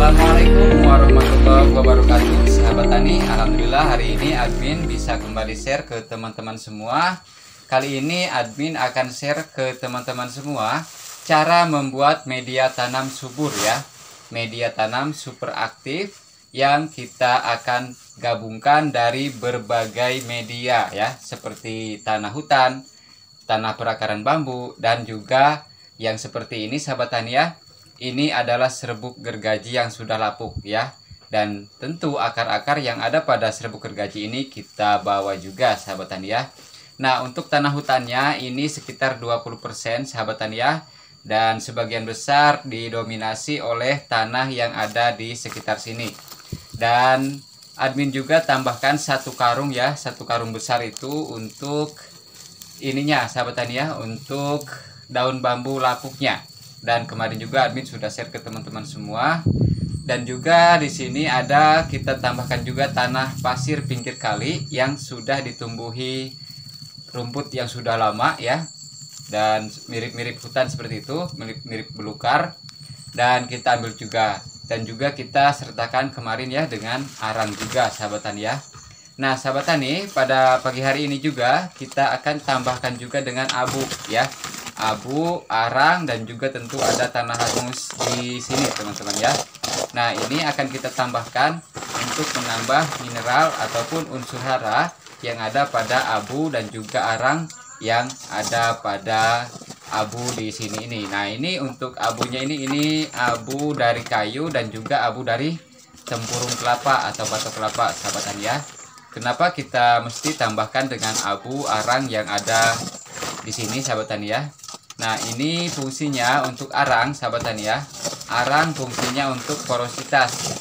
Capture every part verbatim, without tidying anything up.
Assalamualaikum warahmatullahi wabarakatuh. Sahabat tani, alhamdulillah hari ini admin bisa kembali share ke teman-teman semua. Kali ini admin akan share ke teman-teman semua cara membuat media tanam subur ya. Media tanam super aktif yang kita akan gabungkan dari berbagai media ya, seperti tanah hutan, tanah perakaran bambu, dan juga yang seperti ini sahabat tani ya. Ini adalah serbuk gergaji yang sudah lapuk ya. Dan tentu akar-akar yang ada pada serbuk gergaji ini kita bawa juga sahabat tani ya. Nah, untuk tanah hutannya ini sekitar dua puluh persen sahabat tani ya. Dan sebagian besar didominasi oleh tanah yang ada di sekitar sini. Dan admin juga tambahkan satu karung ya, satu karung besar itu untuk ininya sahabat tani ya, untuk daun bambu lapuknya. Dan kemarin juga admin sudah share ke teman-teman semua. Dan juga di sini ada kita tambahkan juga tanah pasir pinggir kali yang sudah ditumbuhi rumput yang sudah lama ya. Dan mirip-mirip hutan seperti itu, mirip-mirip belukar. Dan kita ambil juga. Dan juga kita sertakan kemarin ya dengan arang juga sahabat tani ya. Nah sahabat tani, pada pagi hari ini juga kita akan tambahkan juga dengan abu ya. Abu, arang, dan juga tentu ada tanah hangus di sini teman-teman ya. Nah ini akan kita tambahkan untuk menambah mineral ataupun unsur hara yang ada pada abu dan juga arang yang ada pada abu di sini ini. Nah ini untuk abunya ini ini abu dari kayu dan juga abu dari tempurung kelapa atau batok kelapa sahabat tani ya. Kenapa kita mesti tambahkan dengan abu arang yang ada di sini sahabat tani ya? Nah ini fungsinya untuk arang sahabat tani ya. Arang fungsinya untuk porositas.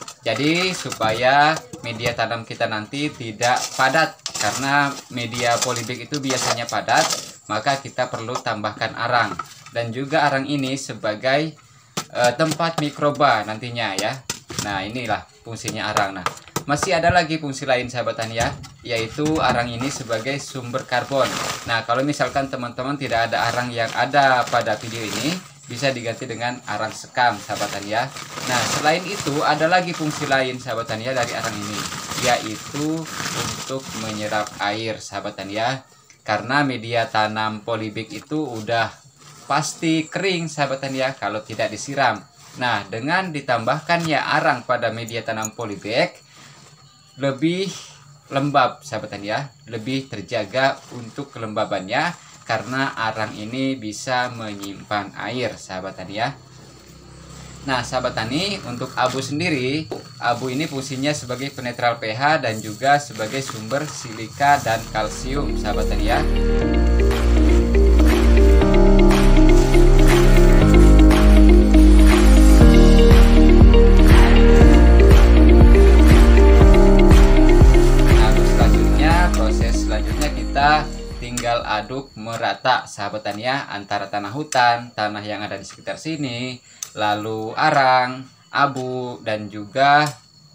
Jadi supaya media tanam kita nanti tidak padat. Karena media polybag itu biasanya padat, maka kita perlu tambahkan arang. Dan juga arang ini sebagai e, tempat mikroba nantinya ya. Nah inilah fungsinya arang. Nah masih ada lagi fungsi lain sahabat tani ya, yaitu arang ini sebagai sumber karbon. Nah kalau misalkan teman-teman tidak ada arang yang ada pada video ini, bisa diganti dengan arang sekam sahabat tani ya. Nah selain itu ada lagi fungsi lain sahabat tani ya dari arang ini, yaitu untuk menyerap air sahabat tani ya. Karena media tanam polybag itu udah pasti kering sahabat tani ya kalau tidak disiram. Nah dengan ditambahkannya arang pada media tanam polybag, lebih lembab sahabat tani ya, lebih terjaga untuk kelembabannya karena arang ini bisa menyimpan air sahabat tani ya. Nah sahabat tani, untuk abu sendiri, abu ini fungsinya sebagai penetral pH dan juga sebagai sumber silika dan kalsium sahabat tani ya. Tinggal aduk merata sahabat tani ya, antara tanah hutan, tanah yang ada di sekitar sini, lalu arang, abu, dan juga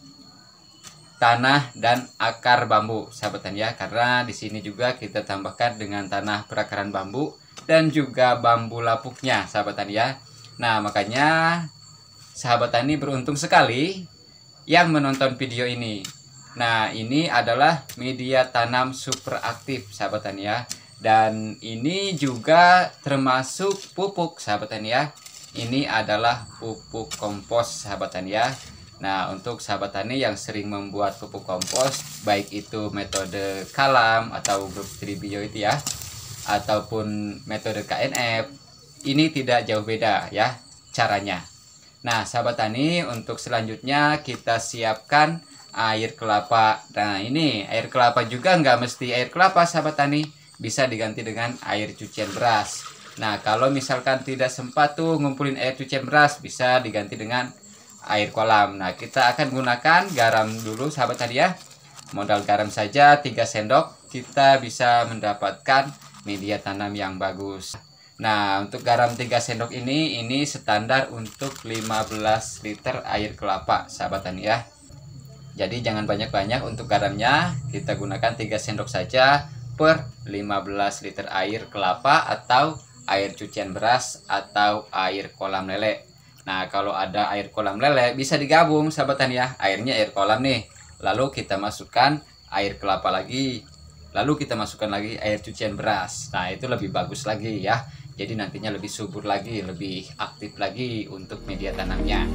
tanah dan akar bambu sahabat tani ya. Karena di sini juga kita tambahkan dengan tanah perakaran bambu dan juga bambu lapuknya sahabat tani ya. Nah makanya sahabat tani beruntung sekali yang menonton video ini. Nah ini adalah media tanam super aktif sahabat tani ya. Dan ini juga termasuk pupuk sahabat tani ya. Ini adalah pupuk kompos sahabat tani ya. Nah untuk sahabat tani yang sering membuat pupuk kompos, baik itu metode kalam atau grup tribio itu ya, ataupun metode K N F, ini tidak jauh beda ya caranya. Nah sahabat tani, untuk selanjutnya kita siapkan air kelapa. Nah ini air kelapa juga nggak mesti air kelapa sahabat tani, bisa diganti dengan air cucian beras. Nah kalau misalkan tidak sempat tuh ngumpulin air cucian beras, bisa diganti dengan air kolam. Nah kita akan gunakan garam dulu sahabat tani ya. Modal garam saja tiga sendok kita bisa mendapatkan media tanam yang bagus. Nah untuk garam tiga sendok ini ini standar untuk lima belas liter air kelapa sahabat tani ya. Jadi jangan banyak-banyak untuk garamnya, kita gunakan tiga sendok saja per lima belas liter air kelapa atau air cucian beras atau air kolam lele. Nah, kalau ada air kolam lele bisa digabung sahabat tani ya. Airnya air kolam nih. Lalu kita masukkan air kelapa lagi. Lalu kita masukkan lagi air cucian beras. Nah, itu lebih bagus lagi ya. Jadi nantinya lebih subur lagi, lebih aktif lagi untuk media tanamnya.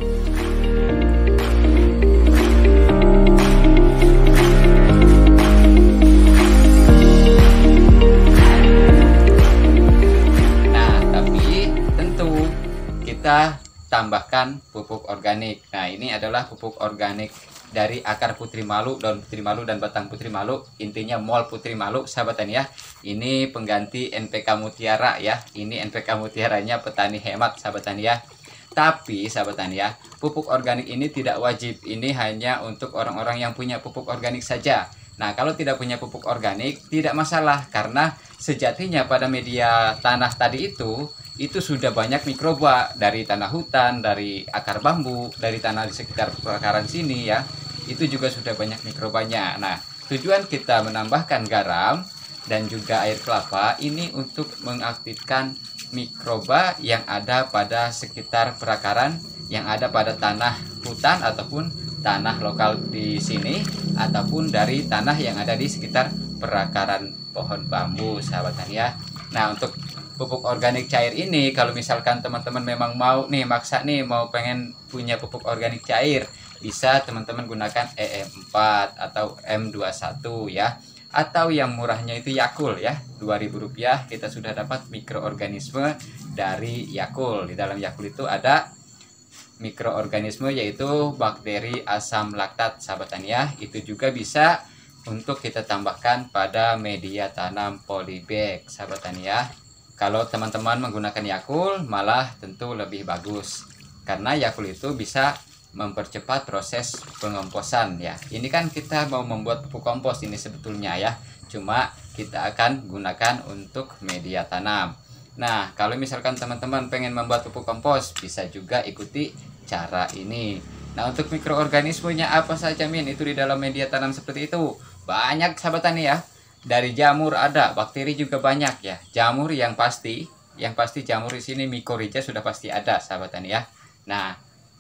Kita tambahkan pupuk organik. Nah, ini adalah pupuk organik dari akar putri malu, daun putri malu, dan batang putri malu. Intinya mol putri malu sahabat tani ya. Ini pengganti N P K Mutiara ya. Ini N P K Mutiaranya petani hemat sahabat tani ya. Tapi sahabat tani ya, pupuk organik ini tidak wajib. Ini hanya untuk orang-orang yang punya pupuk organik saja. Nah, kalau tidak punya pupuk organik tidak masalah, karena sejatinya pada media tanah tadi itu itu sudah banyak mikroba dari tanah hutan, dari akar bambu, dari tanah di sekitar perakaran sini ya. Itu juga sudah banyak mikrobanya. Nah, tujuan kita menambahkan garam dan juga air kelapa ini untuk mengaktifkan mikroba yang ada pada sekitar perakaran, yang ada pada tanah hutan ataupun tanah lokal di sini, ataupun dari tanah yang ada di sekitar perakaran pohon bambu sahabat tani ya. Nah, untuk pupuk organik cair ini, kalau misalkan teman-teman memang mau nih maksa nih mau pengen punya pupuk organik cair, bisa teman-teman gunakan E M empat atau M dua puluh satu ya. Atau yang murahnya itu Yakult ya, dua ribu rupiah kita sudah dapat mikroorganisme dari Yakult. Di dalam Yakult itu ada mikroorganisme yaitu bakteri asam laktat sahabat tani ya. Itu juga bisa untuk kita tambahkan pada media tanam polybag sahabat tani ya. Kalau teman-teman menggunakan Yakult malah tentu lebih bagus, karena Yakult itu bisa mempercepat proses pengomposan ya. Ini kan kita mau membuat pupuk kompos ini sebetulnya ya, cuma kita akan gunakan untuk media tanam. Nah, kalau misalkan teman-teman pengen membuat pupuk kompos, bisa juga ikuti cara ini. Nah, untuk mikroorganismenya apa saja Min itu di dalam media tanam seperti itu? Banyak sahabat tani ya. Dari jamur ada, bakteri juga banyak ya. Jamur yang pasti, yang pasti jamur di sini mycorrhiza sudah pasti ada sahabat tani ya. Nah,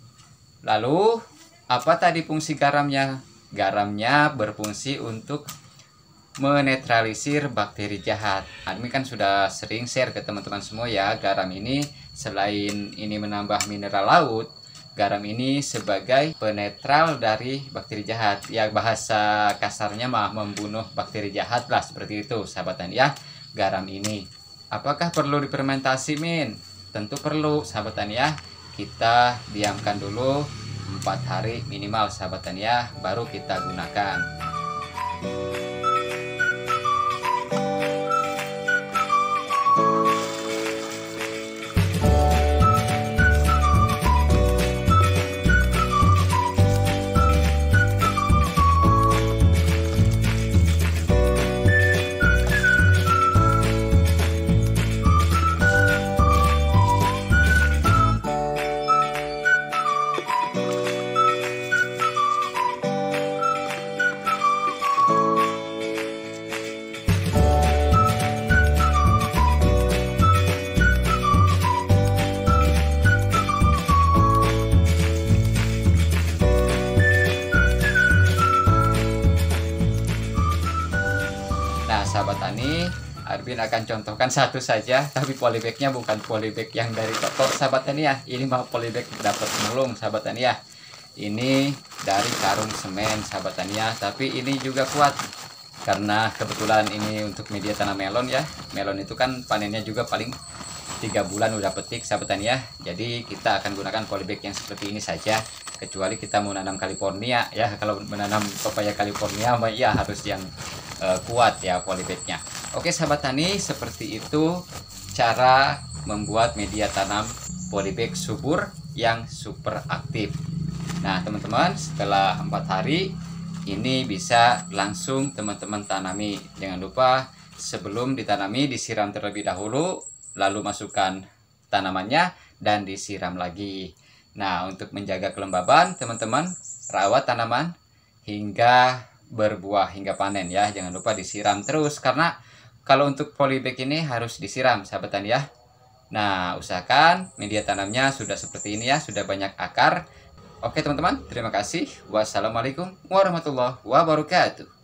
lalu apa tadi fungsi garamnya? Garamnya berfungsi untuk menetralisir bakteri jahat. Admin kan sudah sering share ke teman-teman semua ya, garam ini selain ini menambah mineral laut, garam ini sebagai penetral dari bakteri jahat. Ya, bahasa kasarnya mah membunuh bakteri jahat lah, seperti itu sahabat tani ya. Garam ini apakah perlu difermentasi Min? Tentu perlu sahabat tani ya. Kita diamkan dulu empat hari minimal sahabat tani ya, baru kita gunakan. Sahabat tani, Arvin akan contohkan satu saja, tapi polybagnya bukan polybag yang dari toko sahabat tani ya. Ini mah polybag dapat mulung sahabat tani ya. Ini dari karung semen sahabat tani ya, tapi ini juga kuat karena kebetulan ini untuk media tanam melon ya. Melon itu kan panennya juga paling tiga bulan udah petik sahabat tani ya. Jadi kita akan gunakan polybag yang seperti ini saja, kecuali kita mau nanam California ya. Kalau menanam pepaya California mah ya harus yang Uh, kuat ya polybagnya. Oke sahabat tani, seperti itu cara membuat media tanam polybag subur yang super aktif. Nah teman-teman, setelah empat hari ini bisa langsung teman-teman tanami. Jangan lupa sebelum ditanami disiram terlebih dahulu, lalu masukkan tanamannya dan disiram lagi. Nah, untuk menjaga kelembaban teman-teman, rawat tanaman hingga berbuah hingga panen ya. Jangan lupa disiram terus, karena kalau untuk polybag ini harus disiram sahabat tani ya. Nah, usahakan media tanamnya sudah seperti ini ya, sudah banyak akar. Oke teman-teman, terima kasih. Wassalamualaikum warahmatullahi wabarakatuh.